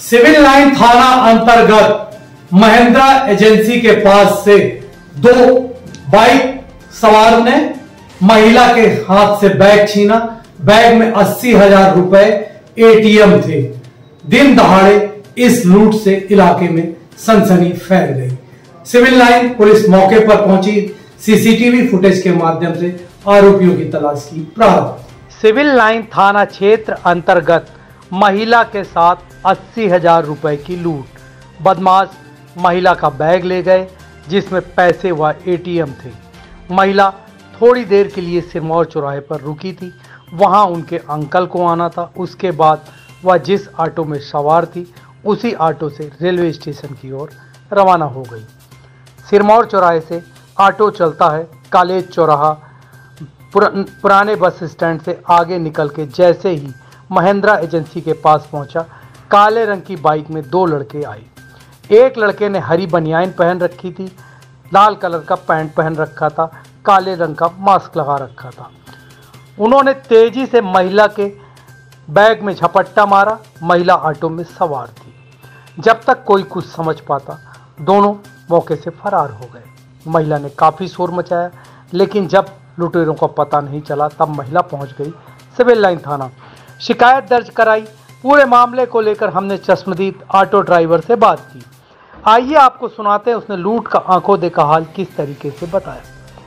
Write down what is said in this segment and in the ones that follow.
Civil line थाना अंतर्गत Mahindra agency के पास से दो बाइक सवार ने महिला के हाथ से बैग छीना। बैग में 80,000 रुपए एटीएम थे। दिन दहाड़े इस लूट से इलाके में सनसनी फैल गई। सिविल लाइन पुलिस मौके पर पहुंची, सीसीटीवी फुटेज के माध्यम से आरोपियों की तलाश की प्रारंभ। सिविल लाइन थाना क्षेत्र अंतर्गत महिला के साथ 80,000 रुपए की लूट। बदमाश महिला का बैग ले गए जिसमें पैसे व एटीएम थे। महिला थोड़ी देर के लिए सिरमौर चौराहे पर रुकी थी, वहां उनके अंकल को आना था। उसके बाद वह जिस ऑटो में सवार थी उसी ऑटो से रेलवे स्टेशन की ओर रवाना हो गई। सिरमौर चौराहे से ऑटो चलता है कॉलेज चौराहा। पुराने बस स्टैंड से आगे निकल के जैसे ही महिंद्रा एजेंसी के पास पहुंचा, काले रंग की बाइक में दो लड़के आए। एक लड़के ने हरी बनियान पहन रखी थी, लाल कलर का पैंट पहन रखा था, काले रंग का मास्क लगा रखा था। उन्होंने तेजी से महिला के बैग में झपट्टा मारा। महिला ऑटो में सवार थी। जब तक कोई कुछ समझ पाता, दोनों मौके से फरार हो गए। महिला ने काफ़ी शोर मचाया, लेकिन जब लुटेरों का पता नहीं चला तब महिला पहुंच गई सिविल लाइन थाना। शिकायत दर्ज कराई। पूरे मामले को लेकर हमने चश्मदीद ऑटो ड्राइवर से बात की। आइए आपको सुनाते हैं उसने लूट का आंखों देखा हाल किस तरीके से बताया।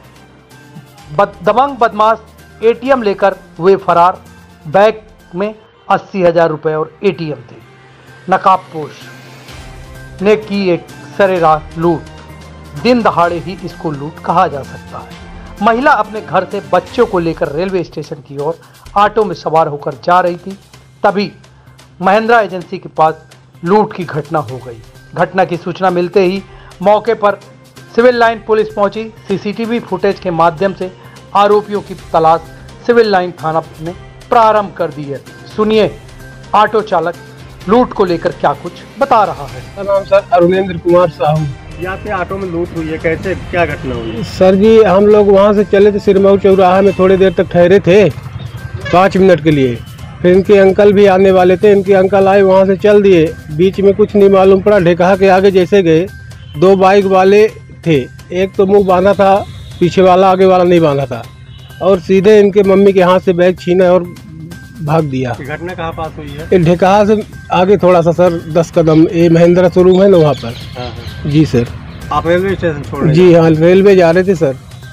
दबंग बदमाश एटीएम लेकर हुए फरार। बैग में 80,000 रुपए और एटीएम थे। नकाबपोश ने की एक सरेराह लूट। दिन दहाड़े ही इसको लूट कहा जा सकता है। महिला अपने घर से बच्चों को लेकर रेलवे स्टेशन की ओर ऑटो में सवार होकर जा रही थी, तभी महिंद्रा एजेंसी के पास लूट की घटना हो गई। घटना की सूचना मिलते ही मौके पर सिविल लाइन पुलिस पहुंची। सीसीटीवी फुटेज के माध्यम से आरोपियों की तलाश सिविल लाइन थाना ने प्रारंभ कर दी है। सुनिए ऑटो चालक लूट को लेकर क्या कुछ बता रहा है। मेरा नाम सर अरुणेंद्र कुमार साहू। यहाँ पे ऑटो में लूट हुई है, कैसे क्या घटना हुई? सर जी, हम लोग वहाँ से चले थे सिरमौर चौराहा में, थोड़ी देर तक ठहरे थे 5 मिनट के लिए। फिर इनके अंकल भी आने वाले थे, इनके अंकल आए, वहाँ से चल दिए। बीच में कुछ नहीं मालूम पड़ा, ढेकहा के आगे जैसे गए, दो बाइक वाले थे। एक तो मुंह बांधा था, पीछे वाला, आगे वाला नहीं बांधा था, और सीधे इनके मम्मी के हाथ से बैग छीना और भाग दिया। घटना कहाँ पास हुई है? ढेकहा से आगे थोड़ा सा सर 10 कदम, ये महिंद्रा शोरूम है ना, वहाँ पर। हाँ। जी सर। आप रेलवे स्टेशन छोड़ रहे? जी हाँ, रेलवे जा रहे थे सर।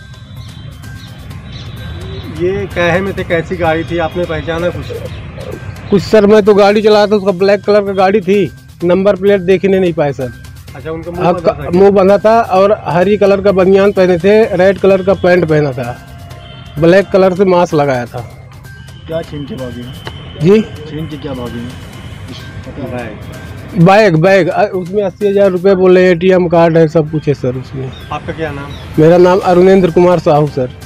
ये काहे में थे, कैसी गाड़ी थी, आपने पहचाना कुछ? सर मैं तो गाड़ी चला रहा था, उसका ब्लैक कलर का गाड़ी थी, नंबर प्लेट देखने नहीं पाए सर। अच्छा, उनका मुंह बंधा था और हरी कलर का बनियान पहने थे, रेड कलर का पैंट पहना था, ब्लैक कलर से मास्क लगाया था। क्या छीन के भागी? जी छीन के क्या भागी? बैग उसमें 80,000 रुपये बोले, एटीएम कार्ड है, सब कुछ है सर उसमें। आपका क्या नाम? मेरा नाम अरुणेंद्र कुमार साहू सर।